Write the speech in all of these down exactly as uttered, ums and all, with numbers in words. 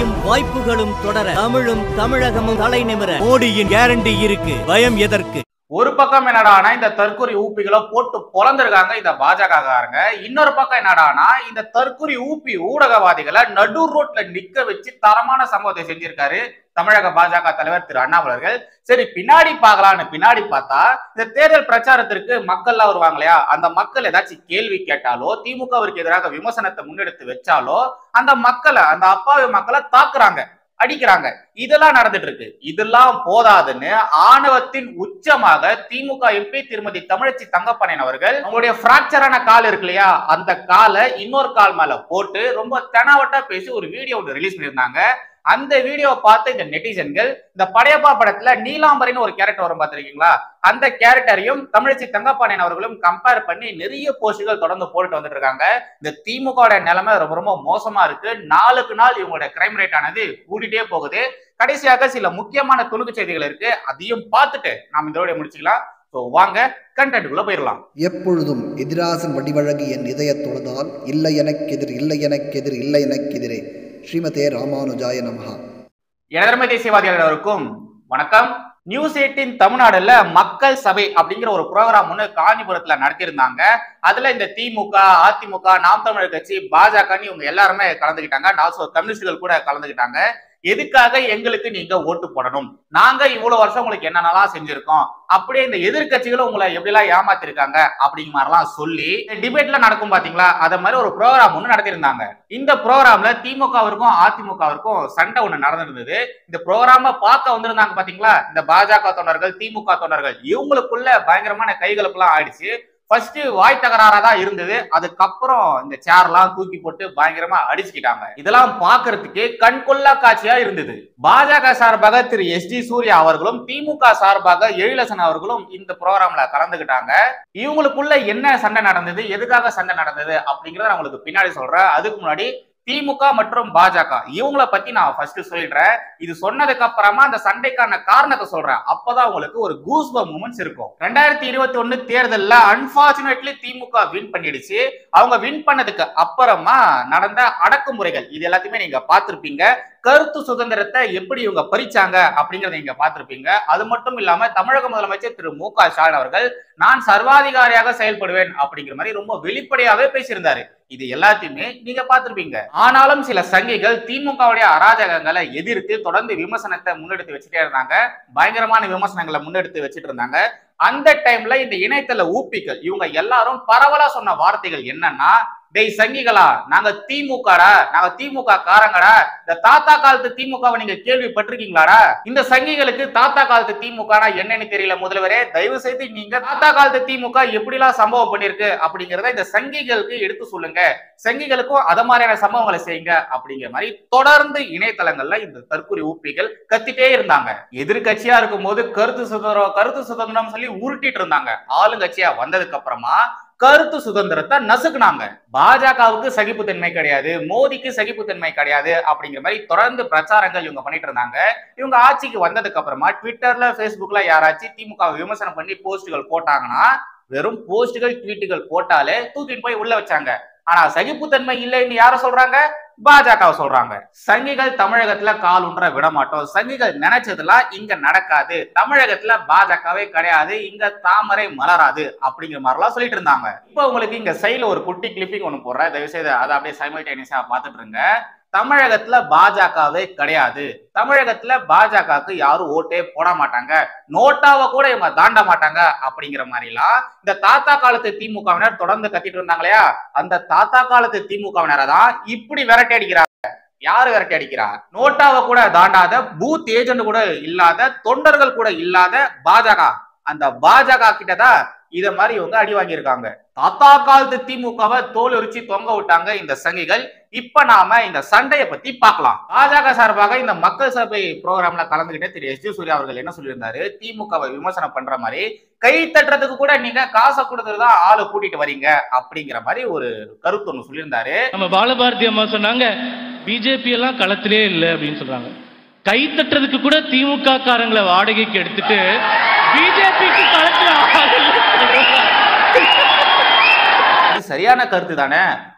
வெற்றியும் வாய்ப்புகளும் தொடர தமிழும் தமிழகமும் தலை நிமிர மோடியின் கேரண்டி இருக்கு. பயம் எதற்கு? ஒரு பக்கம் என்னடானா இந்த தற்கொலை ஊப்பிகளை போட்டு பொழந்திருக்காங்க இந்த பாஜக காரங்க. இன்னொரு பக்கம் என்னடானா இந்த தற்கொலை ஊப்பி ஊடகவாதிகளை நடு ரோட்ல நிக்க வச்சு தரமான சம்பவத்தை செஞ்சிருக்காரு தமிழக பாஜக தலைவர் திரு அண்ணாமலை அவர்கள். சரி, பின்னாடி பார்க்கலான்னு பின்னாடி பார்த்தா இந்த தேர்தல் பிரச்சாரத்திற்கு மக்கள்லாம் வருவாங்க இல்லையா, அந்த மக்கள் ஏதாச்சும் கேள்வி கேட்டாலோ திமுகவிற்கு எதிராக விமர்சனத்தை முன்னெடுத்து வச்சாலோ அந்த மக்களை அந்த அப்பாவி மக்களை தாக்குறாங்க, அடிக்கிறாங்க. இதெல்லாம் நடந்துட்டு இருக்கு. இதெல்லாம் போதாதுன்னு ஆணவத்தின் உச்சமாக திமுக எம்பி திருமதி தமிழச்சி தங்கப்பாண்டியன் அவர்கள் அவங்களுடைய பிராக்சரான கால் இருக்கு இல்லையா, அந்த காலை இன்னொரு கால் மேல போட்டு ரொம்ப தெனாவட்டா பேசி ஒரு வீடியோ ஒன்று ரிலீஸ் பண்ணியிருந்தாங்க. அந்த வீடியோவை பார்த்து இந்த நெட்டிசன்கள் இந்த படையப்பா படத்துல நீலாம்பரின்னு ஒரு கேரக்டர் வரும் பார்த்திருக்கீங்களா, அந்த கேரக்டரையும் தமிழச்சி தங்கப்பாண்டியன் அவர்களும் கம்பேர் பண்ணி நிறைய போஸ்டுகள் தொடர்ந்து போட்டுட்டு வந்துட்டு இருக்காங்க. இந்த திமுக நிலைமை ரொம்ப ரொம்ப மோசமா இருக்கு. நாளுக்கு நாள் இவங்களுடைய கிரைம் ரேட் ஆனது கூட்டிட்டே போகுது. கடைசியாக சில முக்கியமான துணுக்கு செய்திகள் இருக்கு, அதையும் பார்த்துட்டு நாம் இந்த வீடியோ முடிச்சுக்கலாம். ஸோ வாங்க கண்டென்ட்டுக்குள்ள போயிடலாம். எப்பொழுதும் எதிராசன் வடிவழகு என் இதய தொழுதால் இல்லை எனக்கு எதிர் இல்லை எனக்கு எதிர் இல்லை எனக்கு எதிரே ஸ்ரீமதே ராமானுஜாய நமஹா. எனதர்மை தேசியவாதிகளுக்கும் வணக்கம். நியூஸ் எயிட்டீன் தமிழ்நாடுல மக்கள் சபை அப்படிங்கிற ஒரு ப்ரோக்ராம் ஒன்று காஞ்சிபுரத்துல நடத்தியிருந்தாங்க. அதுல இந்த திமுக, அதிமுக, நாம் தமிழர் கட்சி, பாஜக இவங்க எல்லாருமே கலந்துக்கிட்டாங்க. ஆல்சோ கம்யூனிஸ்டுகள் கூட கலந்துக்கிட்டாங்க. எதுக்காக எங்களுக்கு நீங்க ஓட்டு போடணும், நாங்க இவ்வளவு வருஷம் உங்களுக்கு என்னென்னலாம் செஞ்சிருக்கோம், அப்படியே இந்த எதிர்கட்சிகளும் உங்களை எப்படிலாம் ஏமாத்திருக்காங்க அப்படிங்கிற மாதிரிலாம் சொல்லி டிபேட்ல நடக்கும் பாத்தீங்களா, அத மாதிரி ஒரு ப்ரோக்ராம் ஒன்று நடத்திருந்தாங்க. இந்த ப்ரோக்ராம்ல திமுகவிற்கும் அதிமுகவிற்கும் சண்டை ஒண்ணு நடந்திருந்தது. இந்த ப்ரோக்ராம பார்க்க வந்திருந்தாங்க பாத்தீங்களா இந்த பாஜக தொண்டர்கள், திமுக தொண்டர்கள், இவங்களுக்குள்ள பயங்கரமான கைகளுக்குலாம் ஆயிடுச்சு. ஃபர்ஸ்ட் வாய் தகராறா தான் இருந்தது. அதுக்கப்புறம் இந்த சேர்லாம் தூக்கி போட்டு பயங்கரமா அடிச்சுக்கிட்டாங்க. இதெல்லாம் பாக்குறதுக்கு கண்கொள்ளா காட்சியா இருந்தது. பாஜக சார்பாக திரு எஸ் டி சூர்யா அவர்களும் திமுக சார்பாக எழிலரசன் அவர்களும் இந்த ப்ரோக்ராம்ல கலந்துக்கிட்டாங்க. இவங்களுக்குள்ள என்ன சண்டை நடந்தது, எதுக்காக சண்டை நடந்தது அப்படிங்கறத நான் உங்களுக்கு பின்னாடி சொல்றேன். அதுக்கு முன்னாடி திமுக மற்றும் பாஜக இவங்களை பத்தி நான் ஃபர்ஸ்ட் சொல்லிடுறேன். இது சொன்னதுக்கு அப்புறமா அந்த சண்டைக்கான காரணத்தை சொல்றேன். அப்பதான் உங்களுக்கு ஒரு கூஸ்பம்ப் மூமெண்ட்ஸ் இருக்கும். ரெண்டாயிரத்தி இருபத்தி ஒண்ணு தேர்தல்ல அன்பார்ச்சுனேட்லி திமுக வின் பண்ணிடுச்சு. அவங்க வின் பண்ணதுக்கு அப்புறமா நடந்த அடக்குமுறைகள் இது எல்லாத்தையுமே நீங்க பார்த்திருப்பீங்க. கருத்து சுதந்திரத்தை எப்படி இவங்க பறிச்சாங்க அப்படிங்கறத நீங்க பார்த்திருப்பீங்க. அது மட்டும் இல்லாம தமிழக முதலமைச்சர் திரு மு க ஸ்டாலின் அவர்கள் நான் சர்வாதிகாரியாக செயல்படுவேன் அப்படிங்கிற மாதிரி ரொம்ப வெளிப்படையாவே பேசியிருந்தாரு. இது எல்லாத்தையுமே நீங்க பார்த்திருப்பீங்க. ஆனாலும் சில சங்கிகள் திமுகவுடைய அராஜகங்களை எதிர்த்து தொடர்ந்து விமர்சனத்தை முன்னெடுத்து வச்சுட்டே இருந்தாங்க. பயங்கரமான விமர்சனங்களை முன்னெடுத்து வச்சுட்டு இருந்தாங்க. அந்த டைம்ல இந்த இணையதள ஊப்பிகள் இவங்க எல்லாரும் பரவலா சொன்ன வார்த்தைகள் என்னன்னா, டேய் சங்கிகளா, நாங்க திமுகடா, நாங்க திமுக காரங்கடா, இந்த தாத்தா காலத்து திமுகவை நீங்க கேள்விப்பட்டிருக்கீங்களாடா? இந்த சங்கிகளுக்கு தாத்தா காலத்து திமுகனா என்னன்னு தெரியல முதல்வரே, தயவு செய்து நீங்க தாத்தா காலத்து திமுக எப்படிலாம் சம்பவம் பண்ணிருக்கு அப்படிங்கறத இந்த சங்கிகளுக்கு எடுத்து சொல்லுங்க, சங்கிகளுக்கும் அத மாதிரியான சம்பவங்களை செய்யுங்க அப்படிங்கிற மாதிரி தொடர்ந்து இணையதளங்கள்ல இந்த தற்கொலை ஊப்பிகள் கத்திட்டே இருந்தாங்க. எதிர்கட்சியா இருக்கும் போது கருத்து சுதந்திரம் கருத்து சுதந்திரம் சொல்லி உருட்டிட்டு இருந்தாங்க. ஆளுங்கட்சியா வந்ததுக்கு அப்புறமா கருத்து சுதந்திரத்தை நசுக்குனாங்க. பாஜகவுக்கு சகிப்புத்தன்மை கிடையாது, மோடிக்கு சகிப்புத்தன்மை கிடையாது அப்படிங்கிற மாதிரி தொடர்ந்து பிரச்சாரங்கள் இவங்க பண்ணிட்டு இருந்தாங்க. இவங்க ஆட்சிக்கு வந்ததுக்கு அப்புறமா ட்விட்டர்ல, பேஸ்புக்ல யாராச்சும் திமுக விமர்சனம் பண்ணி போஸ்டுகள் போட்டாங்கன்னா வெறும் போஸ்டுகள் ட்வீட்டுகள் போட்டாலே தூக்கிட்டு போய் உள்ள வச்சாங்க. ஆனா சகிப்புத்தன்மை இல்லைன்னு யார சொல்றாங்க? பாஜக சொல்றாங்க. சங்கிகள் தமிழகத்துல கால் ஊன்ற விட மாட்டோம், சங்கிகள் நினைச்சதுலாம் இங்க நடக்காது, தமிழகத்துல பாஜகவே கிடையாது, இங்க தாமரை மலராது அப்படிங்கிற மாதிரிலாம் சொல்லிட்டு இருந்தாங்க. இப்ப உங்களுக்கு இங்க சைட்ல ஒரு குட்டி கிளிப்பிங் ஒண்ணு போடுறேன், தயவு செய்து அதை அப்படியே சைமல்டேனியஸா பார்த்துட்டு இருங்க. தமிழகத்துல பாஜகவே கிடையாது, தமிழகத்துல பாஜகவுக்கு யாரும் ஓட்டே போட மாட்டாங்க, நோட்டாவை கூட இவங்க தாண்ட மாட்டாங்க அப்படிங்கிற மாதிரிலாம் இந்த தாத்தா காலத்து திமுகவினர் தொடர்ந்து கத்திட்டு இருந்தாங்க இல்லையா, அந்த தாத்தா காலத்து திமுகவினரை தான் இப்படி விரட்டி அடிக்கிறாங்க. யாரு விரட்டி அடிக்கிறா? நோட்டாவை கூட தாண்டாத, பூத் ஏஜென்ட் கூட இல்லாத, தொண்டர்கள் கூட இல்லாத பாஜக, அந்த பாஜக கிட்டதான் இத மாதிரி இவங்க அடி வாங்கியிருக்காங்க. தாத்தா காலத்து திமுகவை தோல் உரிச்சு தொங்க விட்டாங்க இந்த சங்கிகள். இப்ப நாம இந்த சண்டையை பத்தி பார்க்கலாம். பாஜக சார்பாக இந்த மக்கள் சபை ப்ரோக்ராம்ல கலந்துகிட்ட திரு எஸ் டி சூர்யா அவர்கள் என்ன சொல்லியிருந்தாரு, திமுகவை விமர்சனம் பண்ற மாதிரி கை தட்டுறதுக்கு கூட நீங்க காசை கொடுத்துதான் ஆளு கூட்டிட்டு வரீங்க அப்படிங்கிற மாதிரி ஒரு கருத்து ஒண்ணு சொல்லியிருந்தாரு. நம்ம பாலபாரதி அம்மா சொன்னாங்க பிஜேபி எல்லாம் களத்திலே இல்லை அப்படின்னு சொல்றாங்க. கை தட்டுறதுக்கு கூட திமுக காரங்களை வாடகைக்கு எடுத்துட்டு பிஜேபிக்கு களத்துல சரியான கருத்து தானே.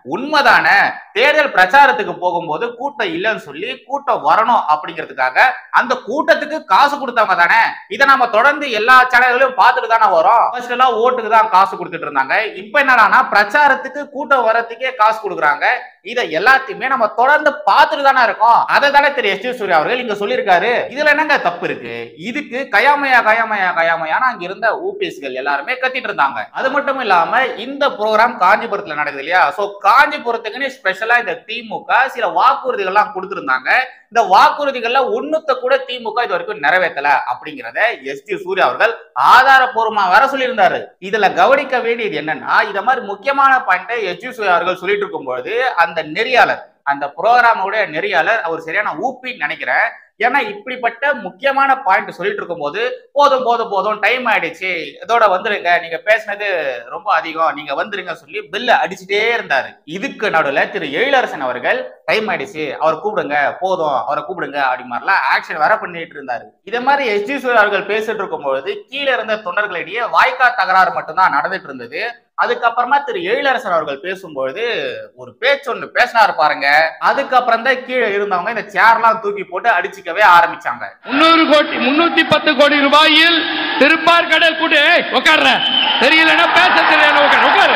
உண்மைதானே? தேர்தல் பிரச்சாரத்துக்கு போகும்போது கூட்டம் இல்லைன்னு சொல்லி கூட்டம் வரணும் அப்படிங்கிறதுக்காக அந்த கூட்டத்துக்கு காசு கொடுத்தவங்க தானே. இதை நம்ம தொடர்ந்து எல்லா சேனல்களையும் பார்த்துட்டு தானே வரோம். ஃபர்ஸ்ட் எல்லாம் ஓட்டுக்கு தான் காசு கொடுத்துட்டு இருந்தாங்க. இப்ப என்னன்னா பிரச்சாரத்துக்கு கூட்டம் வரத்துக்கே காசு கொடுக்குறாங்க. இதை எல்லாத்தையுமே நம்ம தொடர்ந்து பார்த்துட்டு தானே இருக்கோம். அதை தானே திரு எஸ் ஜி சூர்யா அவர்கள் இங்க சொல்லியிருக்காரு. இதுல என்னங்க தப்பு இருக்கு? இதுக்கு கயாமையா கயாமையா கயாமையான அங்க இருந்த ஊபிஎஸ்கள் எல்லாருமே கத்திட்டு இருந்தாங்க. அது மட்டும் இல்லாம இந்த ப்ரோக்ராம் காஞ்சிபுரத்துல நடக்குது இல்லையா? சோ காஞ்சிபுரத்துக்குன்னு ஸ்பெஷலா இந்த திமுக சில வாக்குறுதிகள் எல்லாம் கொடுத்திருந்தாங்க. இந்த வாக்குறுதிகள்ல ஒண்ணுத்த கூட திமுக இது வரைக்கும் நிறைவேற்றல அப்படிங்கறத எஸ் ஜி சூர்யா அவர்கள் ஆதாரப்பூர்வமா வேற சொல்லியிருந்தாரு. இதுல கவனிக்க வேண்டியது என்னன்னா, இத மாதிரி முக்கியமான பாயிண்ட எஸ் ஜி சூர்யா அவர்கள் சொல்லிட்டு இருக்கும்போது அந்த நெறியாளர், அந்த ப்ரோக்ராமோட நெறியாளர் அவர் சரியான ஊப்பின்னு நினைக்கிறேன். ஏன்னா இப்படிப்பட்ட முக்கியமான பாயிண்ட் சொல்லிட்டு இருக்கும் போது போதும் போதும் போதும் டைம் ஆயிடுச்சு, இதோட வந்துருங்க, நீங்க பேசினது ரொம்ப அதிகம், நீங்க வந்துருங்க சொல்லி பில்ல அடிச்சுட்டே இருந்தாரு. இதுக்கு நடுவுல திரு எழிலரசன் அவர்கள் டைம் ஆயிடுச்சு, அவர் கூப்பிடுங்க, போதும் அவரை கூப்பிடுங்க அப்படி மாதிரிலாம் ஆக்ஷன் வேற பண்ணிட்டு இருந்தாரு. இதே மாதிரி எஸ் ஜி சூர்யா அவர்கள் பேசிட்டு இருக்கும்போது கீழே இருந்த தொண்டர்களிடையே வாய்க்கா தகராறு மட்டும்தான் நடந்துட்டு இருந்தது. அதுக்கப்புறமா திரு எழிலரசன் அவர்கள் பேசும்போது ஒரு பேச்சு ஒண்ணு பேசினாரு பாருங்க. அதுக்கப்புறம் தான் கீழே இருந்தவங்க இந்த சேர்லாம் தூக்கி போட்டு அடிச்சுக்கவே ஆரம்பிச்சாங்க. முன்னூறு கோடி முன்னூத்தி பத்து கோடி ரூபாயில் திருப்பார் கடல் கூட்டு உட்கார்ற தெரியலன்னா பேச தெரியல உட்கார்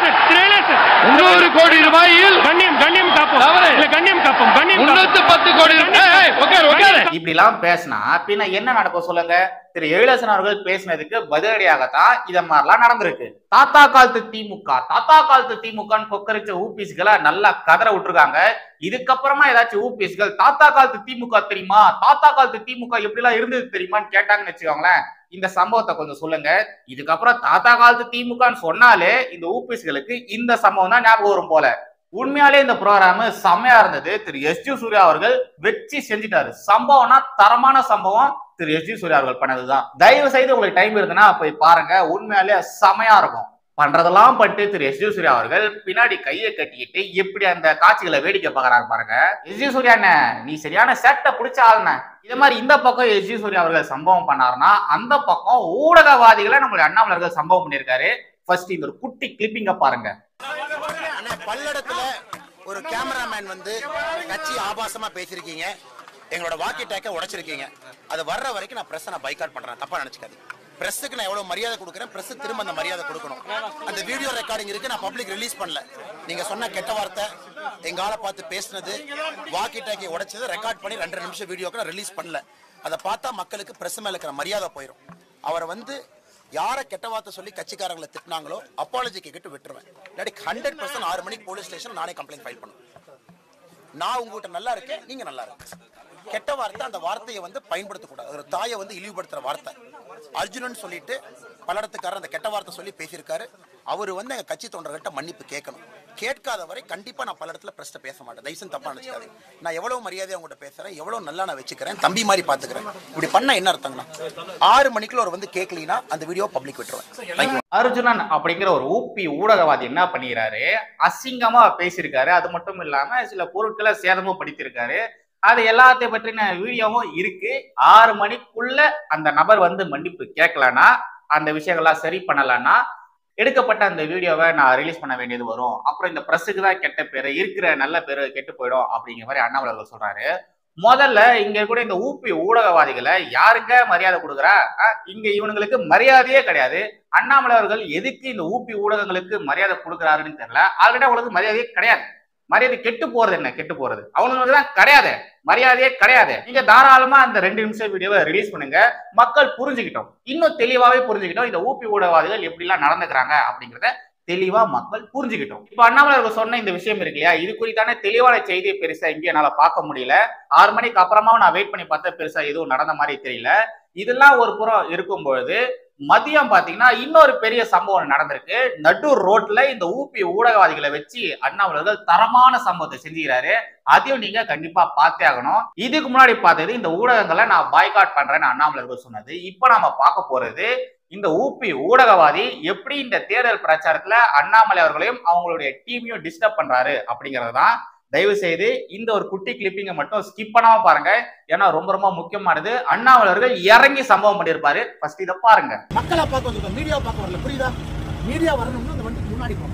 முன்னூறு கோடி ரூபாயில் கண்ணியம் கண்ணியம் காப்போம் இல்ல கண்ணியம் காப்போம் கண்ணியம் முன்னூத்தி பத்து கோடி இப்படி எல்லாம் பேசினா பின்ன என்ன நடக்கும் சொல்லுங்க? திரு எழிலரசன் அவர்கள் பேசினதுக்கு பதிலடியாகத்தான் இத மாதிரிலாம் நடந்திருக்கு. தாத்தா காலத்து திமுக தாத்தா காலத்து திமுகன்னு கொக்கரிச்ச ஊபிஎஸ்களை நல்லா கதற விட்டுருக்காங்க. இதுக்கப்புறமா ஏதாச்சும் ஊபிஎஸ்கள் தாத்தா காலத்து திமுக தெரியுமா, தாத்தா காலத்து திமுக எப்படி எல்லாம் இருந்தது தெரியுமான்னு கேட்டாங்கன்னு வச்சுக்கோங்களேன், இந்த சம்பவத்தை கொஞ்சம் சொல்லுங்க. இதுக்கப்புறம் தாத்தா காலத்து திமுகன்னு சொன்னாலே இந்த ஊபிஎஸ்களுக்கு இந்த சம்பவம் தான் ஞாபகம் வரும் போல. உண்மையாலே இந்த ப்ரோக்ராம் செம்மையா இருந்தது. திரு எஸ் ஜி சூர்யா அவர்கள் வெற்றி செஞ்சுட்டாரு. சம்பவம்னா தரமான சம்பவம் திரு எஸ் ஜி சூர்யா அவர்கள் பண்ணதுதான். தயவு செய்து உங்களுக்கு டைம் இருந்ததுன்னா போய் பாருங்க, உண்மையாலே செம்மையா இருக்கும். பண்றதெல்லாம் பட்டு திரு எஸ் ஜி சூர்யா அவர்கள் பின்னாடி கையை கட்டிக்கிட்டு எப்படி அந்த காட்சிகளை வேடிக்கை பார்க்கறாரு பாருங்க. எஸ் ஜி சூர்யா என்ன நீ சரியான சேட்டை பிடிச்ச ஆளுன. இதே மாதிரி இந்த பக்கம் எஸ் ஜி சூர்யா அவர்கள் சம்பவம் பண்ணாருன்னா அந்த பக்கம் ஊடகவாதிகளை நம்மளுடைய அண்ணாமலை அவர்கள் சம்பவம் பண்ணியிருக்காரு. ஃபர்ஸ்ட் இந்த ஒரு குட்டி கிளிப்பிங்க பாருங்க. பல்லடத்துல ஒரு கேமராமேன் வந்து கட்சி ஆபாசமா பேசிருக்கீங்க, எங்களோட வாக்கி டேக்க உடைச்சிருக்கீங்க. அது வர்ற வரைக்கும் நான் பிரஸ் நான் பைகாட் பண்றேன், தப்பா நினைச்சுக்காது. பிரஸுக்கு நான் எவ்வளவு மரியாதை கொடுக்குறேன், பிரஸ் திரும்ப அந்த மரியாதை கொடுக்கணும். அந்த வீடியோ ரெக்கார்டிங் இருக்கு, நான் பப்ளிக் ரிலீஸ் பண்ணல. நீங்க சொன்ன கெட்ட வார்த்தை, எங்க ஆளை பார்த்து பேசினது, வாக்கி டேக்கை உடைச்சது ரெக்கார்ட் பண்ணி ரெண்டரை நிமிஷம் வீடியோக்கு நான் ரிலீஸ் பண்ணல. அதை பார்த்தா மக்களுக்கு பிரஸ் மேல இருக்கிற மரியாதை போயிடும். அவரை வந்து யாரை கெட்ட வார்த்தை சொல்லி கட்சிக்காரங்களை திட்டினாங்களோ அப்பாலஜி கேட்டு விட்டுருவேன். இல்லாட்டி ஹண்ட்ரட் பர்சன்ட் ஆறு மணிக்கு போலீஸ் ஸ்டேஷன் நானே கம்ப்ளைண்ட் ஃபைல் பண்ணுவேன். நான் உங்ககிட்ட நல்லா இருக்கேன், நீங்க நல்லா இருக்கு. கெட்ட வார்த்தை அந்த வார்த்தையை வந்து பயன்படுத்தக்கூடாது. ஒரு தாயை வந்து இழிவுபடுத்துற வார்த்தை. அர்ஜுனன் சொல்லிட்டு பல்லடத்துக்காரர் அந்த கெட்ட வார்த்தை சொல்லி பேசியிருக்காரு. அவரு வந்து எங்க கட்சி தொண்டர்கிட்ட மன்னிப்பு கேட்கணும். கேட்காத வரை கண்டிப்பா நான் பல்லடத்துல பிரஸ்ட பேச மாட்டேன். தயவுசெய்து தப்பா நினைச்சுக்காது. நான் எவ்வளவு மரியாதையா உங்ககிட்ட பேசுறேன், எவ்வளவு நல்லா நான் வச்சுக்கிறேன், தம்பி மாதிரி பாத்துக்கிறேன். இப்படி பண்ண என்ன அர்த்தங்கண்ணா? ஆறு மணிக்குள்ள ஒரு வந்து கேட்கலீனா அந்த வீடியோ பப்ளிக் விட்டுருவேன். அர்ஜுனன் அப்படிங்கிற ஒரு ஊப்பி ஊடகவாதி என்ன பண்ணிக்கிறாரு, அசிங்கமா பேசியிருக்காரு. அது மட்டும் இல்லாம சில பொருட்களை சேதமும் படுத்திருக்காரு. அது எல்லாத்தையும் பற்றின வீடியோவும் இருக்கு. ஆறு மணிக்குள்ள அந்த நபர் வந்து மன்னிப்பு கேட்கலன்னா, அந்த விஷயங்கள்லாம் சரி பண்ணலன்னா எடுக்கப்பட்ட அந்த வீடியோவை நான் ரிலீஸ் பண்ண வேண்டியது வரும். அப்புறம் இந்த பிரஸுக்கு தான் கெட்ட பேரு, இருக்கிற நல்ல பேரு கெட்டு போயிடும் அப்படிங்கிற மாதிரி அண்ணாமலை அவர்கள் சொல்றாரு. முதல்ல இங்க கூட இந்த ஊப்பி ஊடகவாதிகளை யாருங்க மரியாதை கொடுக்குறா? இங்க இவனுங்களுக்கு மரியாதையே கிடையாது. அண்ணாமலை அவர்கள் எதுக்கு இந்த ஊப்பி ஊடகங்களுக்கு மரியாதை கொடுக்குறாருன்னு தெரியல. ஆல்ரெடி அவங்களுக்கு மரியாதையே கிடையாது. மரியாதை கெட்டு போறது என்ன? கெட்டு போறது அவங்களுக்கு தான் கிடையாது, மரியாதையே கிடையாது. நீங்க தாராளமா அந்த ரெண்டு நிமிஷம் வீடியோவை ரிலீஸ் பண்ணுங்க. மக்கள் புரிஞ்சுக்கிட்டோம், இன்னும் தெளிவாவே புரிஞ்சுக்கிட்டோம் இந்த ஊப்பி ஊடகவாதிகள் எப்படி எல்லாம் நடந்துக்கிறாங்க அப்படிங்கிறத தெளிவா மக்கள் புரிஞ்சுக்கிட்டோம். இப்ப அண்ணாமலை அவர்கள் சொன்ன இந்த விஷயம் இருக்கு இல்லையா, இது குறித்தான தெளிவான செய்தியை பெருசா இங்கே என்னால பார்க்க முடியல. ஆறு மணிக்கு அப்புறமா நான் வெயிட் பண்ணி பார்த்தா பெருசா எதுவும் நடந்த மாதிரி தெரியல. இதெல்லாம் ஒரு புறம் இருக்கும்பொழுது மதியம் பாத்தீங்கன்னா இன்னொரு பெரிய சம்பவம் நடந்திருக்கு. நட்டூர் ரோட்ல இந்த ஊப்பி ஊடகவாதிகளை வச்சு அண்ணாமலை தரமான சம்பவத்தை செஞ்சுக்கிறாரு. அதையும் நீங்க கண்டிப்பா பார்த்தே ஆகணும். இதுக்கு முன்னாடி பார்த்தது இந்த ஊடகங்களை நான் பாய்காட் பண்றேன்னு அண்ணாமலை சொன்னது. இப்ப நாம பார்க்க போறது இந்த ஊப்பி ஊடகவாதி எப்படி இந்த தேர்தல் பிரச்சாரத்துல அண்ணாமலை அவர்களையும் அவங்களுடைய டீமையும் டிஸ்டர்ப் பண்றாரு அப்படிங்கிறது தான். தயவு செய்து இந்த ஒரு குட்டி கிளிப்பிங்க மட்டும் ஸ்கிப் பண்ணாம பாருங்க, ஏன்னா ரொம்ப ரொம்ப முக்கியமானது. அண்ணாமலை அவர்கள் இறங்கி சம்பவம் பண்ணிருப்பாரு. ஃபர்ஸ்ட் இத பாருங்க. மக்களை பார்க்க வந்து மீடியா பார்க்க வரல, புரியுதா? மீடியா வரணும்னா அந்த வண்டிக்கு முன்னாடி போகணும். அப்படி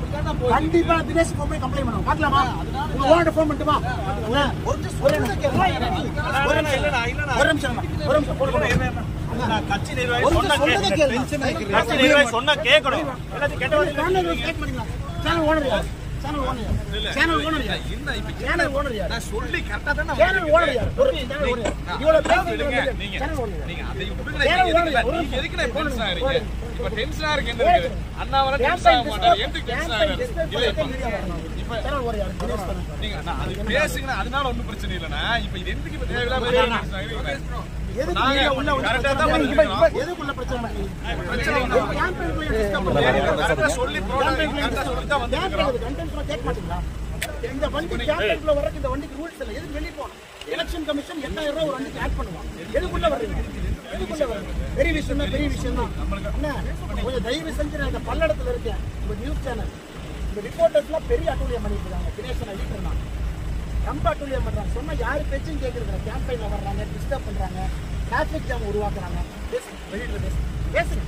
கண்டிப்பா தினேஷ் ஃபோன் பண்ணி கம்ப்ளைண்ட் பண்ணுவோம். பார்க்கலாமா? உங்க ஓனர்ட்ட ஃபோன் பண்ணட்டுமா? ஒரு நிமிஷம் ஒரு நிமிஷம் ஒரு நிமிஷம் ஒரு நிமிஷம் போடுங்க. கட்சி நிர்வாகி சொன்னா கேட்கணும். கட்சி நிர்வாகி சொன்னா கேட்கணும். எல்லாத்தையும் கேட்ட வந்து கேட்க மாட்டீங்களா? சேனல் ஓனர் யார்? சேனல் ஓனர் யார்? சேனல் ஓனர் யார்? என்ன இப்ப சேனல் ஓனர் யார்? நான் சொல்லி கரெக்ட்டா தான சேனல் ஓனர் யார்? ஒரு சேனல் ஓனர் யார்? இவ்வளவு பேசுறீங்க நீங்க. சேனல் ஓனர் நீங்க அதை விட்டுங்க. நீங்க எதுக்கு நான் டென்ஷன் ஆறீங்க? இப்ப டென்ஷன் ஆறீங்க என்ன இருக்கு? அண்ணா வர டென்ஷன் ஆக மாட்டாரு. எதுக்கு டென்ஷன் ஆறீங்க? இல்ல இப்ப சேனல் ஓனர் யார்? தினேஷ் தான. நீங்க அது பேசுங்க. அதனால ஒண்ணும் பிரச்சனை இல்லனா. இப்ப இது எதுக்கு இப்ப தேவையில்லாம டென்ஷன் ஆறீங்க? எதுக்கு நீங்க உள்ள கரெக்ட்டா தான் பண்ணீங்க. எதுக்கு உள்ள பிரச்சனை பண்ணீங்க? பிரச்சனை இல்ல. கேம்பெயின் போய் டிஸ்டர்ப் பண்ணுங்க. கரெக்ட்டா சொல்லி ப்ரோக்ராம் கரெக்ட்டா சொல்லி தான் வந்திருக்கோம். கண்டென்ட் கேட்க மாட்டீங்களா? இந்த வண்டி கேம்பெயின்ல வரக்கு இந்த வண்டிக்கு ரூல்ஸ் இல்ல. எதுக்கு வெளிய போணும்? எலெக்ஷன் கமிஷன் எட்டாயிரம் ரூபாய் ஒரு வண்டிக்கு ஆட் பண்ணுவாங்க. எதுக்குள்ள வர்றீங்க? எதுக்குள்ள வர்றீங்க? பெரிய விஷயம் தான், பெரிய விஷயம் தான். அண்ணா கொஞ்சம் தயவு செஞ்சு நான் இந்த பல்லடத்துல இருக்கேன். உங்க நியூஸ் சேனல் இந்த ரிப்போர்ட்டர்ஸ்லாம் பெரிய அட்டூழியம் பண்ணிட்டு இருக்காங்க. தினேஷன் அழிக்கிறாங்க. ரொம்ப அட்டூழியம் பண்றாங்க. சொன்னா யாரு பேச்சும் கேட்கறது? கேம்பெயின்ல வர்றாங்க, டிஸ்டர்ப் பண்றாங்க, டிராபிக் ஜாம் உருவாக்குறாங்க. பேசுங்க, வெளியில பேசுங்க. பேசுங்க.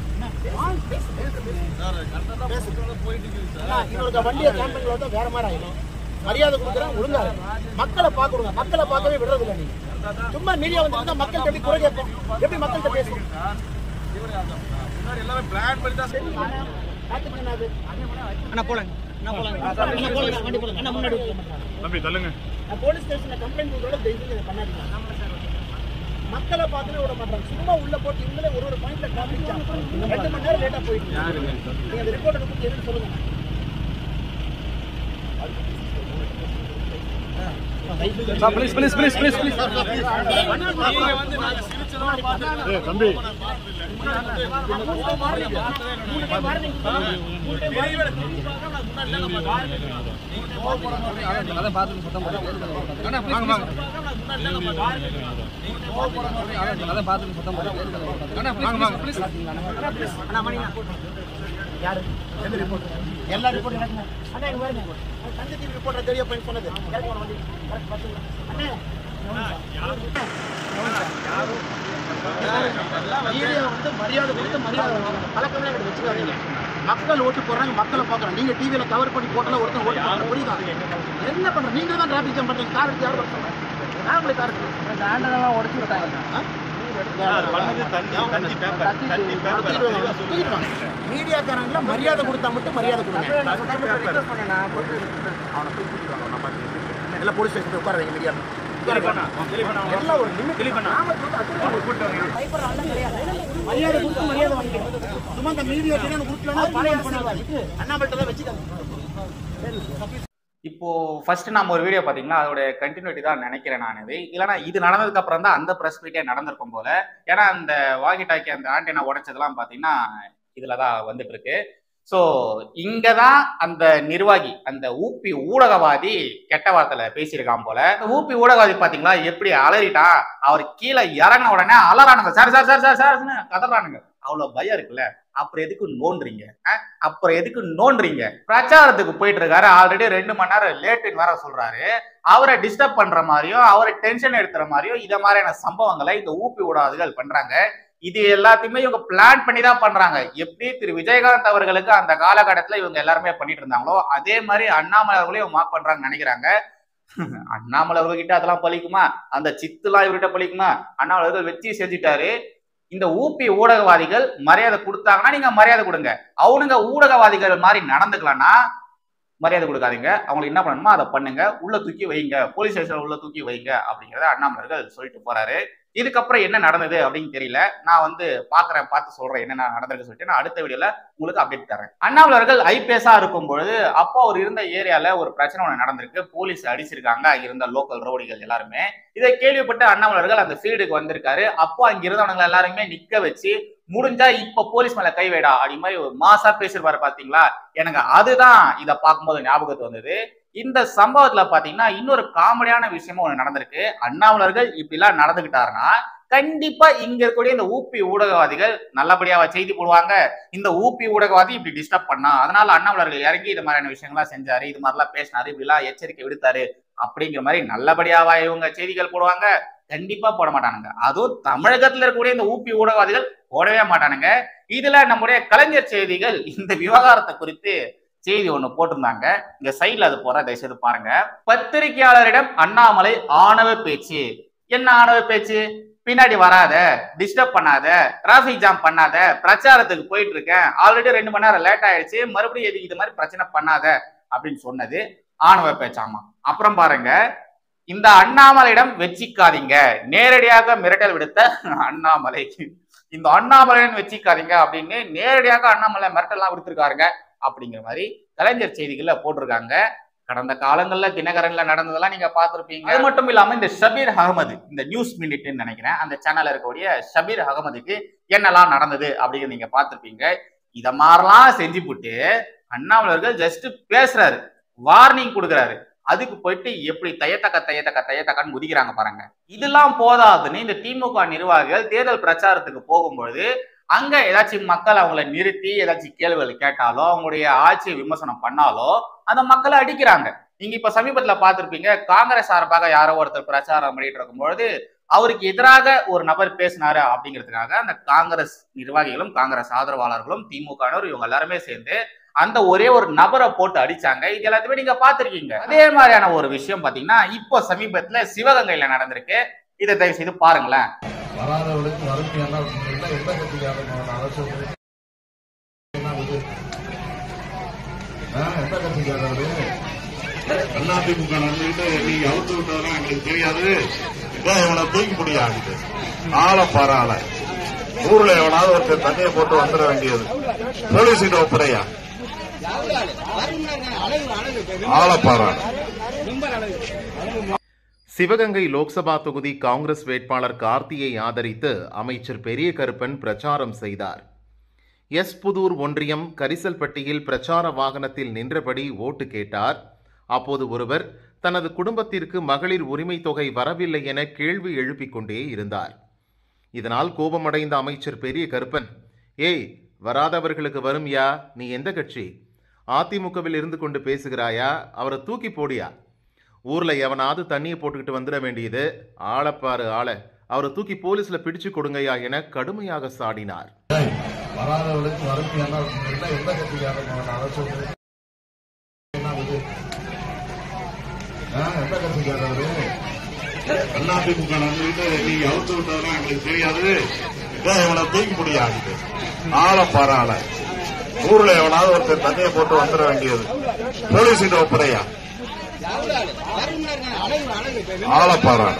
இன்னொரு வண்டியை கேம்பெயின்ல வந்து வேற மாதிரி ஆயிடும். மரியாதை கொடுக்குறேன், ஒழுங்கா மக்களை பாக்குறோங்க. மக்களை பார்க்கவே விடுறது இல்லை. நீங்க சும்மா மீடியா வந்து மக்கள்கிட்ட எப்படி குறை கேட்போம்? எப்படி மக்கள்கிட்ட பேசுவோம்? போலீஸ் ஸ்டேஷன்ல கம்ப்ளைண்ட் பண்ணாதீங்க. மக்களை பார்க்கவே விட மாட்டாங்க. சும்மா உள்ள போட்டு இவங்களே ஒரு ஒரு பாயிண்ட்ல டிராபிக் ஜாம் ரெண்டு மணி நேரம் லேட்டா போயிட்டு நீங்க அந்த ரிப்போர்ட் எடுத்து எதுன்னு சொல்லுங்க. Please please please please please நீங்க வந்து நாங்க சிரிச்சதோட பார்த்து ஏய் தம்பி அத பாத்து சத்தம் போடுங்க. அண்ணா ப்ளீஸ் வாங்க அத பாத்து சத்தம் போடுங்க. அண்ணா ப்ளீஸ் ப்ளீஸ் அண்ணா மணி யாரு எந்த ரிப்போர்ட் எல்லா ரிப்போர்ட் நடக்குங்க. அண்ணா இங்க பாருங்க. சந்தி டிவி ரிப்போர்ட்டர் தெரிய போய் சொன்னது கரெக்ட் பண்ண வந்து கரெக்ட் பாத்துங்க. அண்ணா யாரு யாரு மீடியா வந்து மரியாதை கொடுத்து மரியாதை பழக்கமே எனக்கு வச்சுக்காதீங்க. மக்கள் ஓட்டு போடுறாங்க, மக்களை பார்க்குறாங்க. நீங்க டிவியில கவர் பண்ணி போட்டல ஒருத்தர் ஓட்டு போடுறாங்க. புரியுதா? என்ன பண்ற? நீங்க தான் டிராபிக் ஜாம் பண்றீங்க. கார் எடுத்து யார் பண்றாங்க? நாமளே கார் எடுத்து இந்த ஆண்டெல்லாம் உடைச்சு விட்டாங்க. மீடியாக்காரங்கள மரியாதை கொடுத்தா மட்டும் மரியாதை கொடுங்க. எல்லாம் போலீஸ் ஸ்டேஷன் உட்கார வைங்க. மீடியா எல்லாம் ஒரு மரியாதை கொடுத்து மரியாதை வாங்கிக்கணும். சும்மா இந்த மீடியா அண்ணாமலை தான் வச்சுக்காங்க. இப்போ ஃபர்ஸ்ட் நம்ம ஒரு வீடியோ பாத்தீங்களா, அதோட கண்டினியூட்டி தான் நினைக்கிறேன் நான். இது இல்லைன்னா இது நடந்ததுக்கு அப்புறம் தான் அந்த பிரஸ் மீட்டே நடந்திருக்கும் போல. ஏன்னா அந்த வாக்கி டாக்கி அந்த ஆண்டெனா உடைச்சதெல்லாம் பாத்தீங்கன்னா இதுலதான் வந்துட்டு இருக்கு. சோ இங்கதான் அந்த நிர்வாகி அந்த ஊப்பி ஊடகவாதி கெட்ட வார்த்தையில பேசியிருக்கான் போல. ஊப்பி ஊடகவாதி பாத்தீங்களா எப்படி அலறிட்டா, அவர் கீழே இறங்கின உடனே அலறானுங்க. சார் சார் சார் சார் சார்னு கதறானுங்க. அவ்வளவு பயம் இருக்குல்ல, அப்புறம் எதுக்கு நோன்றீங்க? அப்புறம் எதுக்கு நோன்றீங்க? பிரச்சாரத்துக்கு போயிட்டு இருக்காரு, ஆல்ரெடி ரெண்டு மணி நேரம் லேட்டுன்னு வேற சொல்றாரு. அவரை டிஸ்டர்ப் பண்ற மாதிரியும் அவரை டென்ஷன் எடுத்துற மாதிரியும் இத மாதிரியான சம்பவங்களை இந்த ஊப்பி ஊடகவாதிகள் பண்றாங்க. இது எல்லாத்தையுமே இவங்க பிளான் பண்ணி தான் பண்றாங்க. எப்படி திரு விஜயகாந்த் அவர்களுக்கு அந்த காலகட்டத்துல இவங்க எல்லாருமே பண்ணிட்டு இருந்தாங்களோ அதே மாதிரி அண்ணாமலை அவர்களையும் இவங்க மார்க் பண்றாங்கன்னு நினைக்கிறாங்க. அண்ணாமலை அவர்கிட்ட அதெல்லாம் பழிக்குமா? அந்த சித்துலாம் இவர்கிட்ட பழிக்குமா? அண்ணாமலை அவர்கள் வச்சு செஞ்சுட்டாரு. இந்த ஊப்பி ஊடகவாதிகள் மரியாதை கொடுத்தாங்கன்னா நீங்க மரியாதை கொடுங்க. அவனுங்க ஊடகவாதிகள் மாதிரி நடந்துக்கலன்னா மரியாதை கொடுக்காதீங்க. அவங்களுக்கு என்ன பண்ணணுமோ அதை பண்ணுங்க. உள்ள தூக்கி வைங்க, போலீஸ் ஸ்டேஷன் உள்ள தூக்கி வைங்க அப்படிங்கிறத அண்ணாமலர்கள் சொல்லிட்டு போறாரு. இதுக்கப்புறம் என்ன நடந்தது அப்படின்னு தெரியல. நான் வந்து பாக்குறேன், பார்த்து சொல்றேன் என்ன நடந்ததுன்னு சொல்லிட்டு நான் அடுத்த வீடியோல உங்களுக்கு அப்டேட் தரேன். அண்ணாமலர்கள் ஐபிஎஸ்ஆ இருக்கும் பொழுது அப்போ அவர் இருந்த ஏரியால ஒரு பிரச்சனை ஒண்ணு நடந்திருக்கு. போலீஸ் அடிச்சிருக்காங்க இருந்த லோக்கல் ரவுடிகள் எல்லாருமே. இதை கேள்விப்பட்டு அண்ணாமலர்கள் அந்த ஃபீல்டுக்கு வந்திருக்காரு. அப்போ அங்க இருந்தவங்க எல்லாருமே நிக்க வச்சு முடிஞ்சா இப்ப போலீஸ் மேல கை வைடா அப்படி மாதிரி ஒரு மாசா பேசிருப்பாரு. பாத்தீங்களா, எனக்கு அதுதான் இதை பார்க்கும்போது ஞாபகத்து வந்தது. இந்த சம்பவத்துல பாத்தீங்கன்னா இன்னொரு காமெடியான விஷயமும் ஒண்ணு நடந்திருக்கு. அண்ணாமலர்கள் இப்படி எல்லாம் நடந்துகிட்டாருன்னா கண்டிப்பா இங்க இருக்கக்கூடிய இந்த ஊப்பி ஊடகவாதிகள் நல்லபடியா செய்தி போடுவாங்க. இந்த ஊப்பி ஊடகவாதி இப்படி டிஸ்டர்ப் பண்ணா, அதனால அண்ணாமலர்கள் இறங்கி இது மாதிரியான விஷயங்கள்லாம் செஞ்சாரு, இது மாதிரிலாம் பேசினாரு, இப்படி எல்லாம் எச்சரிக்கை விடுத்தாரு அப்படிங்கிற மாதிரி நல்லபடியாவா இவங்க செய்திகள் போடுவாங்க? கண்டிப்பா போட மாட்டானுங்க. அதுவும் தமிழகத்துல இருக்கக்கூடிய இந்த ஊப்பி ஊடகவாதிகள் போடவே மாட்டானுங்க. இதுல நம்முடைய கலைஞர் செய்திகள் இந்த விவகாரத்தை குறித்து செய்தி ஒண்ணு போட்டிருந்தாங்க. இங்க சைட்ல அது போற தயவுசெய்து பாருங்க. பத்திரிகையாளரிடம் அண்ணாமலை ஆணவ பேச்சு. என்ன ஆணவ பேச்சு? பின்னாடி வராத, டிஸ்டர்ப் பண்ணாத, டிராபிக் ஜாம் பண்ணாத, பிரச்சாரத்துக்கு போயிட்டு இருக்கேன், ஆல்ரெடி ரெண்டு மணி நேரம் லேட் ஆயிடுச்சு, மறுபடியும் எதுக்கு இது மாதிரி பிரச்சனை பண்ணாத அப்படின்னு சொன்னது ஆணவ பேச்சாமா. அப்புறம் பாருங்க, இந்த அண்ணாமலையிடம் வெச்சிக்காதீங்க, நேரடியாக மிரட்டல் விடுத்த அண்ணாமலை. இந்த அண்ணாமலையிடம் வெச்சிக்காதீங்க அப்படின்னு நேரடியாக அண்ணாமலை மிரட்டல்லாம் விடுத்திருக்காருங்க அப்படிங்கிற மாதிரி கலைஞர் செய்திகள்ல போட்டிருக்காங்க. கடந்த காலங்கள்ல தினகரன்ல நடந்ததெல்லாம் நீங்க பார்த்திருப்பீங்க. அது மட்டும் இல்லாம இந்த ஷபீர் அகமது, இந்த நியூஸ் மினிட்னு நினைக்கிறேன், அந்த சேனல்ல இருக்கக்கூடிய ஷபீர் அகமதுக்கு என்னெல்லாம் நடந்தது அப்படிங்கிறது நீங்க பார்த்திருப்பீங்க. இத மாதிரிலாம் செஞ்சு போட்டு அண்ணாமலர்கள் ஜஸ்ட் பேசுறாரு, வார்னிங் கொடுக்குறாரு, அதுக்கு போயிட்டு எப்படி தையத்தக்க தையத்தக்க தையத்தக்கன்னு குதிக்கிறாங்க பாருங்க. இதெல்லாம் போதாதுன்னு இந்த திமுக நிர்வாகிகள் தேர்தல் பிரச்சாரத்துக்கு போகும்பொழுது அங்க ஏதாச்சும் மக்கள் அவங்களை நிறுத்தி ஏதாச்சும் கேள்விகள் கேட்டாலோ அவங்களுடைய ஆட்சியை விமர்சனம் பண்ணாலோ அந்த மக்களை அடிக்கிறாங்க. நீங்க இப்ப சமீபத்துல பார்த்திருப்பீங்க, காங்கிரஸ் சார்பாக யாரோ ஒருத்தர் பிரச்சாரம் பண்ணிட்டு இருக்கும்பொழுது அவருக்கு எதிராக ஒரு நபர் பேசினாரு அப்படிங்கிறதுக்காக அந்த காங்கிரஸ் நிர்வாகிகளும் காங்கிரஸ் ஆதரவாளர்களும் திமுகவினர் இவங்க எல்லாருமே சேர்ந்து அந்த ஒரே ஒரு நபரை போட்டு அடிச்சாங்க. இது எல்லாத்தையுமே நீங்க பாத்திருக்கீங்க. அதே மாதிரியான ஒரு விஷயம் பாத்தீங்கன்னா இப்போ சமீபத்துல சிவகங்கையில நடந்திருக்கு. இதை தயவு செய்து பாருங்களேன். வராதவர்களுக்கு வறுமையான எந்த கட்சிக்காரங்க அரசு எந்த கட்சிக்காரரு அதிமுக நடந்துகிட்டு நீங்க அவுத்து விட்டதெல்லாம் எங்களுக்கு தெரியாது, இவனை தூக்கி முடியாது, ஆளை பாராள ஊர்ல எவனாவது ஒருத்தர் தண்ணியை போட்டு வந்துட வேண்டியது, போலீஸ் கிட்ட ஒப்படையா ஆளை பாராள. சிவகங்கை லோக்சபா தொகுதி காங்கிரஸ் வேட்பாளர் கார்த்தியை ஆதரித்து அமைச்சர் பெரிய கருப்பன் பிரச்சாரம் செய்தார். எஸ் புதூர் ஒன்றியம் கரிசல்பட்டியில் பிரச்சார வாகனத்தில் நின்றபடி ஓட்டு கேட்டார். அப்போது ஒருவர் தனது குடும்பத்திற்கு மகளிர் உரிமை தொகை வரவில்லை என கேள்வி எழுப்பிக் கொண்டே இருந்தார். இதனால் கோபமடைந்த அமைச்சர் பெரிய கருப்பன், ஏய் வராதவர்களுக்கு வரும் யா, நீ எந்த கட்சி? அதிமுகவில் இருந்து கொண்டு பேசுகிறாயா? அவரை தூக்கி போடியா, ஊர்ல எவனாவது தண்ணியை போட்டுக்கிட்டு வந்துட வேண்டியது, ஆளப்பாரு ஆள, அவரை தூக்கி போலீஸ்ல பிடிச்சு கொடுங்கயா என கடுமையாக சாடினார். வராதவர்களுக்கு வறுமையான எந்த கட்சிக்காரங்க அரசு எந்த கட்சிக்காரரு அதிமுக நடந்துகிட்டு நீங்க அவுத்து விட்டதெல்லாம் எங்களுக்கு தெரியாது, இவனை தூக்கி முடியாது, ஆளை பாராள ஊர்ல எவனாவது ஒருத்தர் தண்ணியை போட்டு வந்துட வேண்டியது, போலீஸ் கிட்ட ஒப்படையா ஆளை பாராள.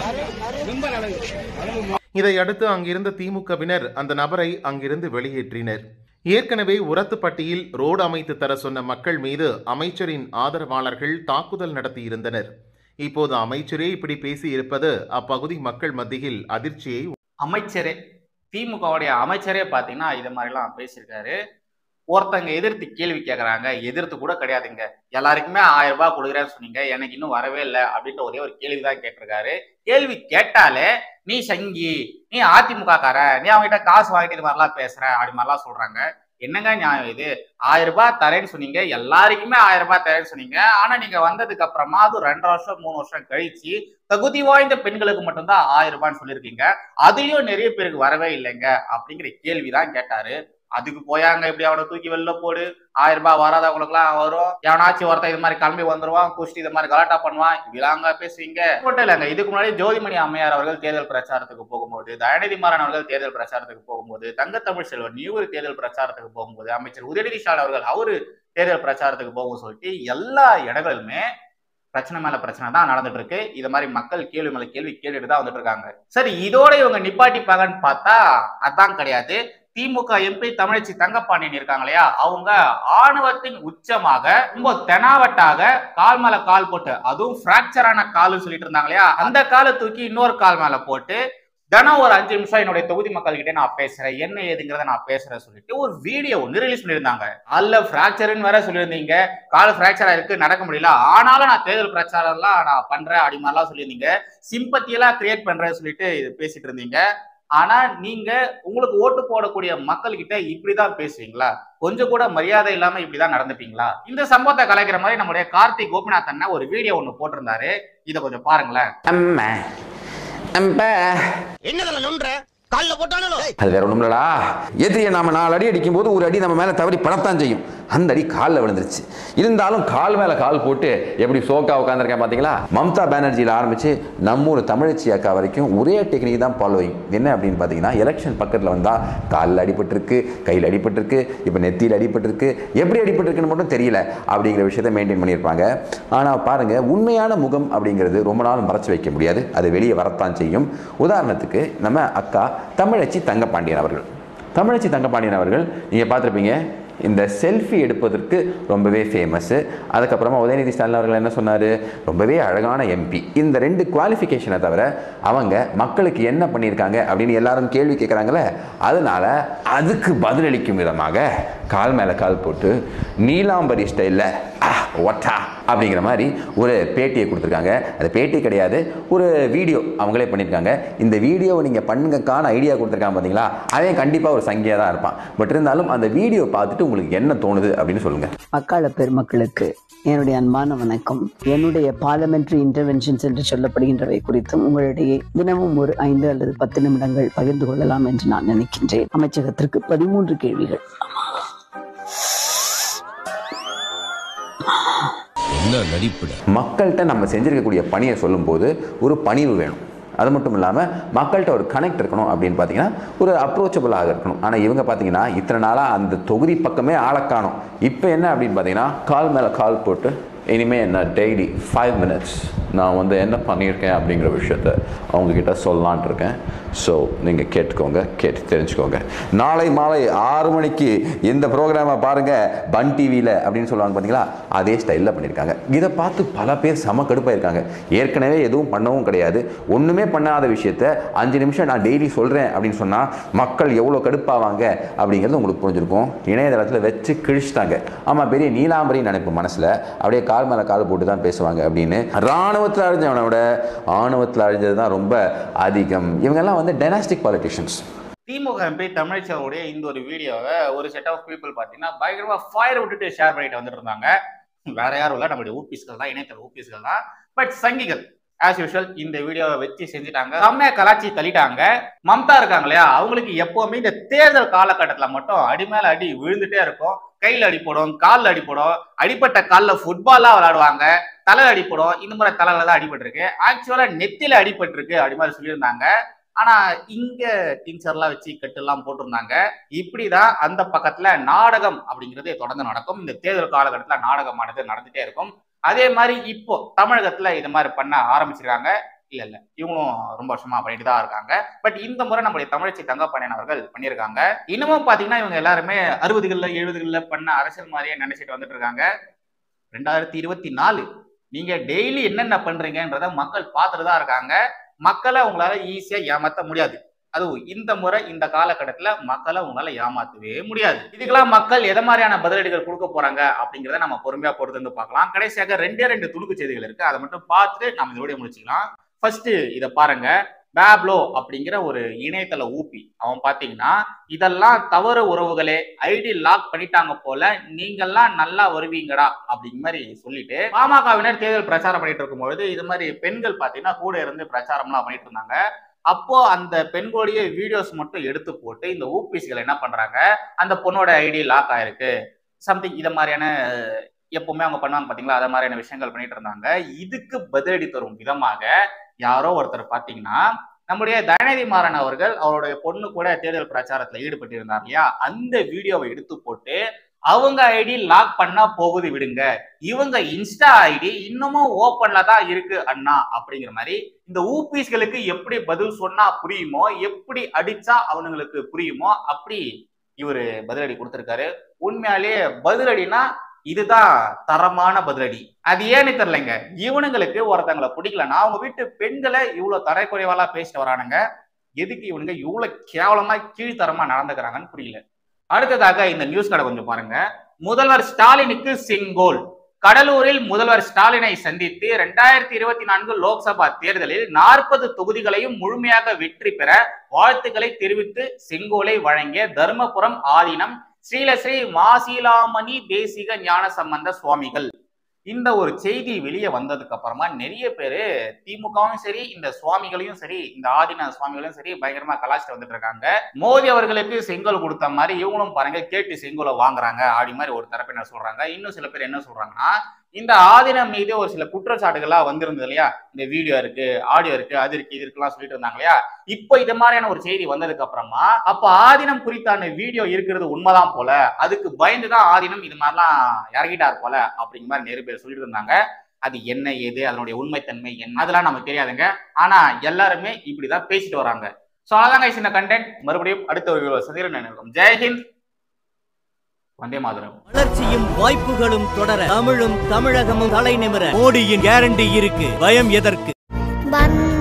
இதையடுத்து அங்கிருந்த திமுகவினர் அந்த நபரை அங்கிருந்து வெளியேற்றினர். ஏற்கனவே உரத்துப்பட்டியில் ரோடு அமைத்து தர சொன்ன மக்கள் மீது அமைச்சரின் ஆதரவாளர்கள் தாக்குதல் நடத்தியிருந்தனர். இப்போது அமைச்சரே இப்படி பேசி இருப்பது அப்பகுதி மக்கள் மத்தியில் அதிர்ச்சியை. அமைச்சரே, திமுகவுடைய அமைச்சரே பாத்தீங்கன்னா இது மாதிரிலாம் பேசியிருக்காரு. ஒருத்தங்க எதிர்த்து கேள்வி கேட்கறாங்க, எதிர்த்து கூட கிடையாதுங்க, எல்லாருக்குமே ஆயிரம் ரூபாய் கொடுக்குறேன்னு சொன்னீங்க, எனக்கு இன்னும் வரவே இல்லை அப்படின்ற ஒரே ஒரு கேள்விதான் கேட்டிருக்காரு. கேள்வி கேட்டாலே நீ சங்கி, நீ அதிமுக கார, நீ அவங்ககிட்ட காசு வாங்கிட்டு இது மாதிரிலாம் பேசுற அப்படி மாதிரிலாம் சொல்றாங்க. என்னங்க நியாயம் இது? ஆயிரம் ரூபாய் தரேன்னு சொன்னீங்க, எல்லாருக்குமே ஆயிரம் ரூபாய் தரேன்னு சொன்னீங்க. ஆனா நீங்க வந்ததுக்கு அப்புறமா அது ரெண்டு வருஷம் மூணு வருஷம் கழிச்சு தகுதி வாய்ந்த பெண்களுக்கு மட்டும்தான் ஆயிரம் ரூபான்னு சொல்லியிருக்கீங்க, அதுலயும் நிறைய பேருக்கு வரவே இல்லைங்க அப்படிங்கிற கேள்விதான் கேட்டாரு. அதுக்கு போயாங்க இப்படி அவனை தூக்கி வெளில போடு, ஆயிரம் ரூபாய் வராதவங்களுக்கு எல்லாம் வரும், எவனாச்சும் ஒருத்தன் இது மாதிரி கிளம்பி வந்துருவான், குஷ்டி இது மாதிரி கலாட்டா பண்ணுவான், இப்படிலாங்க பேசுவீங்க. மட்டும் இல்லைங்க, இதுக்கு முன்னாடி ஜோதிமணி அம்மையார் அவர்கள் தேர்தல் பிரச்சாரத்துக்கு போகும்போது, தயாநிதி மாறன் அவர்கள் தேர்தல் பிரச்சாரத்துக்கு போகும்போது, தங்கத்தமிழ் செல்வன் இவர் தேர்தல் பிரச்சாரத்துக்கு போகும்போது, அமைச்சர் உதயநிதி ஸ்டாலின் அவர்கள் அவரு தேர்தல் பிரச்சாரத்துக்கு போகும் சொல்லிட்டு எல்லா இடங்களுமே பிரச்சனை மேல பிரச்சனை தான் நடந்துட்டு இருக்கு. இது மாதிரி மக்கள் கேள்வி மேல கேள்வி கேட்டுட்டு தான் வந்துட்டு இருக்காங்க. சரி, இதோட இவங்க நிப்பாட்டிப்பாங்கன்னு பார்த்தா அதான் கிடையாது. திமுக எம்பி தமிழச்சி தங்கப்பாண்டியன் இருக்காங்க இல்லையா, அவங்க ஆணவத்தின் உச்சமாக ரொம்ப தெனாவட்டாக கால் மேல கால் போட்டு, அதுவும் பிராக்சரான கால்னு சொல்லிட்டு இருந்தாங்க இல்லையா, அந்த காலை தூக்கி இன்னொரு கால் மேல போட்டு தினம் ஒரு அஞ்சு நிமிஷம் என்னுடைய தொகுதி மக்கள் கிட்டே நான் பேசுறேன், என்ன ஏதுங்கிறத நான் பேசுறேன் சொல்லிட்டு ஒரு வீடியோ ஒன்று ரிலீஸ் பண்ணியிருந்தாங்க. அல்ல பிராக்சர்னு வேற சொல்லியிருந்தீங்க, கால் பிராக்சரா இருக்கு, நடக்க முடியல, ஆனாலும் நான் தேர்தல் பிரச்சாரம்லாம் நான் பண்றேன் அப்படி மாதிரிலாம் சொல்லியிருந்தீங்க, சிம்பத்தியெல்லாம் கிரியேட் பண்றேன்னு சொல்லிட்டு பேசிட்டு இருந்தீங்க. ஆனா நீங்க உங்களுக்கு ஓட்டு போடக்கூடிய மக்கள் கிட்ட இப்படிதான் பேசுவீங்களா? கொஞ்சம் கூட மரியாதை இல்லாம இப்படிதான் நடந்துப்பீங்களா? இந்த சம்பவத்தை கலைக்கிற மாதிரி நம்முடைய கார்த்திக் கோபிநாத் அண்ணா ஒரு வீடியோ ஒண்ணு போட்டிருந்தாரு, இத கொஞ்சம் பாருங்களேன். அது வேற ஒண்ணுமில்லடா, எதிரியை நாம நாலு அடி அடிக்கும் போது ஒரு அடி நம்ம மேல தவறி படத்தான் செய்யும். அந்த அடி காலில் விழுந்துருச்சு. இருந்தாலும் கால் மேலே கால் போட்டு எப்படி சோக்கா உட்காந்துருக்கேன் பார்த்தீங்களா. மம்தா பானர்ஜியில் ஆரம்பித்து நம்ம ஊர் தமிழச்சி அக்கா வரைக்கும் ஒரே டெக்னிக் தான் ஃபாலோயிங். என்ன அப்படின்னு பார்த்தீங்கன்னா, எலெக்ஷன் பக்கத்தில் வந்தால் காலில் அடிபட்டிருக்கு, கையில் அடிபட்டிருக்கு, இப்போ நெத்தியில் அடிபட்டிருக்கு, எப்படி அடிபட்டிருக்குன்னு மட்டும் தெரியல அப்படிங்கிற விஷயத்தை மெயின்டைன் பண்ணியிருப்பாங்க. ஆனால் பாருங்கள், உண்மையான முகம் அப்படிங்கிறது ரொம்ப நாள் மறைச்சு வைக்க முடியாது, அது வெளியே வரத்தான் செய்யும். உதாரணத்துக்கு நம்ம அக்கா தமிழச்சி தங்கப்பாண்டியன் அவர்கள் தமிழச்சி தங்கப்பாண்டியன் அவர்கள் நீங்கள் பார்த்துருப்பீங்க, இந்த செல்ஃபி எடுப்பதற்கு ரொம்பவே ஃபேமஸ்ஸு. அதுக்கப்புறமா உதயநிதி ஸ்டாலின் அவர்கள் என்ன சொன்னார், ரொம்பவே அழகான எம்பி. இந்த ரெண்டு குவாலிஃபிகேஷனை தவிர அவங்க மக்களுக்கு என்ன பண்ணியிருக்காங்க அப்படின்னு எல்லாரும் கேள்வி கேட்குறாங்களே, அதனால் அதுக்கு பதிலளிக்கும் விதமாக கால் மேலே கால் போட்டு நீலாம்பரி ஸ்டைலில் ஒட்டா அப்படிங்கிற மாதிரி ஒரு பேட்டியை கொடுத்துருக்காங்க. அது பேட்டி கிடையாது, ஒரு வீடியோ அவங்களே பண்ணியிருக்காங்க. இந்த வீடியோவை நீங்கள் பண்ணுங்கக்கான ஐடியா கொடுத்துருக்காங்க பார்த்தீங்களா, அதே கண்டிப்பாக ஒரு சங்கியாக தான் இருப்பான். பட் இருந்தாலும் அந்த வீடியோ பார்த்துட்டு உங்களுக்கு என்ன தோணுது அப்படின்னு சொல்லுங்க. அக்கால பெருமக்களுக்கு என்னுடைய அன்பான வணக்கம். என்னுடைய பார்லிமெண்டரி இன்டர்வென்ஷன்ஸ் என்று சொல்லப்படுகின்றவை குறித்தும் உங்களிடையே தினமும் ஒரு ஐந்து அல்லது பத்து நிமிடங்கள் பகிர்ந்து கொள்ளலாம் என்று நான் நினைக்கின்றேன். அமைச்சகத்திற்கு பதிமூன்று கேள்விகள். மக்கள்கிட்ட நம்ம செஞ்சிருக்கக்கூடிய பணியை சொல்லும் போது ஒரு பணிவு வேணும். அது மட்டும் இல்லாமல் மக்கள்கிட்ட ஒரு கனெக்ட் இருக்கணும். அப்படின்னு பார்த்தீங்கன்னா ஒரு அப்ரோச்சபிளாக இருக்கணும். ஆனால் இவங்க பார்த்தீங்கன்னா இத்தனை நாளாக அந்த தொகுதி பக்கமே ஆளை காணும். இப்போ என்ன அப்படின்னு பார்த்தீங்கன்னா, கால் மேலே கால் போட்டு இனிமேல் என்ன டெய்லி ஃபைவ் மினிட்ஸ் நான் வந்து என்ன பண்ணியிருக்கேன் அப்படிங்கிற விஷயத்த அவங்கக்கிட்ட சொல்லலான் இருக்கேன். ஸோ நீங்கள் கேட்டுக்கோங்க, கேட்டு தெரிஞ்சுக்கோங்க. நாளை மாலை ஆறு மணிக்கு இந்த ப்ரோக்ராமை பாருங்கள் பன் டிவியில் அப்படின்னு சொல்லுவாங்க பார்த்தீங்களா, அதே ஸ்டைலில் பண்ணியிருக்காங்க. இதை பார்த்து பல பேர் செம கடுப்பாயிருக்காங்க. ஏற்கனவே எதுவும் பண்ணவும் கிடையாது, ஒன்றுமே பண்ணாத விஷயத்த அஞ்சு நிமிஷம் நான் டெய்லி சொல்கிறேன் அப்படின்னு சொன்னால் மக்கள் எவ்வளோ கடுப்பாவாங்க அப்படிங்கிறது உங்களுக்கு புரிஞ்சிருக்கும். இணையதளத்தில் வச்சு கிழிச்சிட்டாங்க. ஆமாம், பெரிய நீலாம்பரி நினைப்பு மனசில் அப்படியே கால் மேலே கால் போட்டு தான் பேசுவாங்க அப்படின்னு. இராணுவத்தில் அழிஞ்சவனை விட ஆணவத்தில் அழிஞ்சது தான் ரொம்ப அதிகம். இவங்கெல்லாம் வந்து டைனாஸ்டிக் பாலிட்டிஷியன்ஸ். திமுக எம்பி தமிழச்சியோடைய இந்த ஒரு வீடியோவை ஒரு செட் ஆஃப் பீப்புள் பார்த்தீங்கன்னா பயங்கரமா ஃபயர் விட்டுட்டு ஷேர் பண்ணிட்டு வந்துட்டு இருந்தாங்க. வேற யாரும் இல்லை, நம்மளுடைய ஊபிஸ்கள் தான், இணையதள ஊபிஸ்கள் தான். பட் சங்கிகள் ஆஸ் யூஷுவல் இந்த வீடியோவை வச்சு செஞ்சுட்டாங்க, செம்மையா கலாச்சி தள்ளிட்டாங்க. மம்தா இருக்காங்க இல்லையா, அவங்களுக்கு எப்பவுமே இந்த தேர்தல் காலகட்டத்தில் மட்டும் அடி மேல அடி விழுந்துட்டே இருக்கும். கையில் அடிப்படும், காலில் அடிப்படும், அடிப்பட்ட காலில் ஃபுட்பாலாக விளையாடுவாங்க, தலை அடிப்படும். இந்த மாதிரி தலையில தான் அடிபட்டிருக்கு. ஆக்சுவலா நெத்தில அடிபட்டிருக்கு அப்படி மாதிரி சொல்லியிருந்தாங்க. ஆனா இங்க டீச்சர்லாம் வச்சு கட்டெல்லாம் போட்டிருந்தாங்க. இப்படிதான் அந்த பக்கத்துல நாடகம் அப்படிங்கிறது தொடர்ந்து நடக்கும். இந்த தேர்தல் காலகட்டத்துல நாடகமானது நடந்துட்டே இருக்கும். அதே மாதிரி இப்போ தமிழகத்துல இது மாதிரி பண்ண ஆரம்பிச்சிருக்காங்க. இல்ல இல்ல இவங்களும் ரொம்ப வருஷமா பண்ணிட்டு தான் இருக்காங்க. பட் இந்த முறை நம்முடைய தமிழச்சி தங்கப்பாண்டியன் அவர்கள் பண்ணியிருக்காங்க. இன்னமும் பாத்தீங்கன்னா இவங்க எல்லாருமே அறுபதுகள்ல எழுபதுகள்ல பண்ண அரசியல் மாதிரியே நினைச்சிட்டு வந்துட்டு இருக்காங்க. ரெண்டாயிரத்தி இருபத்தி நாலு நீங்க டெய்லி என்னென்ன பண்றீங்கன்றத மக்கள் பார்த்துட்டு தான் இருக்காங்க. மக்களை உங்களால ஈஸியா ஏமாத்த முடியாது. அதுவும் இந்த முறை இந்த காலகட்டத்துல மக்களை உங்களால ஏமாத்தவே முடியாது. இதுக்கெல்லாம் மக்கள் எதை மாதிரியான பதிலடிகள் கொடுக்க போறாங்க அப்படிங்கிறத நம்ம பொறுமையா பொறுத்து வந்து பார்க்கலாம். கடைசியாக ரெண்டே ரெண்டு துணுக்கு செய்திகள் இருக்கு, அதை மட்டும் பார்த்துட்டு நம்ம இதோடய முடிச்சுக்கலாம். ஃபர்ஸ்ட் இதை பாருங்க. பேப்லோ அப்படிங்கிற ஒரு இணையதள ஊப்பி அவன் பாத்தீங்கன்னா, இதெல்லாம் தவறு உறவுகளே, ஐடி லாக் பண்ணிட்டாங்க போல, நீங்கெல்லாம் நல்லா வருவீங்கடா அப்படிங்கிற மாதிரி சொல்லிட்டு பாமகவினர் தேர்தல் பிரச்சாரம் பண்ணிட்டு இருக்கும்பொழுது இது மாதிரி பெண்கள் பாத்தீங்கன்னா கூட இருந்து பிரச்சாரம்லாம் பண்ணிட்டு இருந்தாங்க. அப்போ அந்த பெண்களுடைய வீடியோஸ் மட்டும் எடுத்து போட்டு இந்த ஊபிஸ்கள் என்ன பண்றாங்க, அந்த பொண்ணோட ஐடி லாக் ஆயிருக்கு சம்திங் இதை மாதிரியான எப்பவுமே அவங்க பண்ணுவாங்க பாத்தீங்களா, அதை மாதிரியான விஷயங்கள் பண்ணிட்டு இருந்தாங்க. இதுக்கு பதிலடி தரும் விதமாக யாரோ ஒருத்தர் பாத்தீங்கன்னா நம்முடைய தயநிதி மாறன் அவர்கள் அவருடைய பொண்ணு கூட தேர்தல் பிரச்சாரத்துல ஈடுபட்டு இருந்தார் இல்லையா, அந்த வீடியோவை எடுத்து போட்டு அவங்க ஐடி லாக் பண்ணா போகுது விடுங்க, இவங்க இன்ஸ்டா ஐடி இன்னமும் ஓப்பன்ல தான் இருக்கு அண்ணா அப்படிங்கிற மாதிரி இந்த ஊபிஸ்களுக்கு எப்படி பதில் சொன்னா புரியுமோ, எப்படி அடிச்சா அவனுங்களுக்கு புரியுமோ அப்படி இவரு பதிலடி கொடுத்திருக்காரு. உண்மையாலேயே பதிலடினா இதுதான் தரமான பதிலடி. அது ஏன்னு தெரியலைங்க, இவனுங்களுக்கு ஒருத்தங்களை பிடிக்கலன்னா அவங்க வீட்டு பெண்களை இவ்வளவு தரைக்குறைவாலா பேசிட்டு வரானுங்க, எதுக்கு இவனுங்க இவ்வளவு கேவலமா கீழ்த்தரமா நடந்துக்கிறாங்கன்னு புரியல. அடுத்ததாக இந்த நியூஸ் கடை கொஞ்சம் பாருங்க. முதல்வர் ஸ்டாலினுக்கு செங்கோல். கடலூரில் முதல்வர் ஸ்டாலினை சந்தித்து இரண்டாயிரத்தி இருபத்தி நான்கு லோக்சபா தேர்தலில் நாற்பது தொகுதிகளையும் முழுமையாக வெற்றி பெற வாழ்த்துக்களை தெரிவித்து செங்கோலை வழங்கிய தர்மபுரம் ஆதீனம் ஸ்ரீலஸ்ரீ மாசிலாமணி தேசிக ஞான சம்பந்த சுவாமிகள். இந்த ஒரு செய்தி வெளியே வந்ததுக்கு அப்புறமா நிறைய பேரு திமுகவும் சரி இந்த சுவாமிகளையும் சரி இந்த ஆதின சுவாமிகளையும் சரி பயங்கரமா கலாச்சிட்டு வந்துட்டு இருக்காங்க. மோடி அவர்களுக்கு செங்கோல் கொடுத்த மாதிரி இவங்களும் பாருங்க கேட்டு செங்கோலை வாங்குறாங்க அப்படி மாதிரி ஒரு தரப்பினர் சொல்றாங்க. இன்னும் சில பேர் என்ன சொல்றாங்கன்னா, இந்த ஆதீனம் மீது ஒரு சில குற்றச்சாட்டுகளா வந்திருந்தது இல்லையா, இந்த வீடியோ இருக்கு, ஆடியோ இருக்கு, அது இருக்கு, இது இருக்குலாம் சொல்லிட்டு இருந்தாங்க இல்லையா. இப்போ இது மாதிரியான ஒரு செய்தி வந்ததுக்கு அப்புறமா அப்ப ஆதீனம் குறித்தான வீடியோ இருக்கிறது உண்மைதான் போல, அதுக்கு பயந்துதான் ஆதீனம் இது மாதிரிலாம் இறங்கிட்டார் போல அப்படிங்கிற மாதிரி நிறைய பேர் சொல்லிட்டு இருந்தாங்க. அது என்ன ஏது, அதனுடைய உண்மைத்தன்மை என்ன, அதெல்லாம் நமக்கு தெரியாதுங்க. ஆனா எல்லாருமே இப்படிதான் பேசிட்டு வராங்க. சோ அதாங்க இந்த கண்டென்ட். மறுபடியும் அடுத்த ஒரு வீடியோ சந்திரன். ஜெய்ஹிந்த், வந்தே மாதரம். வளர்ச்சியும் வாய்ப்புகளும் தொடர தமிழும் தமிழகமும் தலை நிமிர மோடியின் கேரண்டி இருக்கு. பயம் எதற்கு?